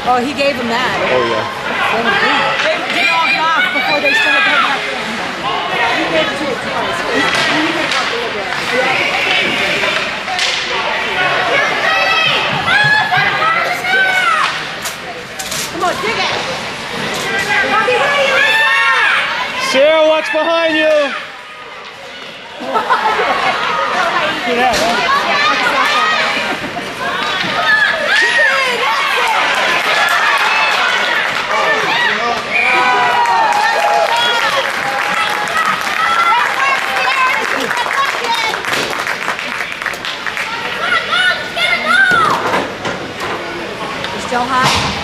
Oh, he gave him that. Oh, yeah. They knocked it off before they started putting up. He gave it to it twice. Come on, dig it! Cierra, watch behind you! Yeah, Still hot?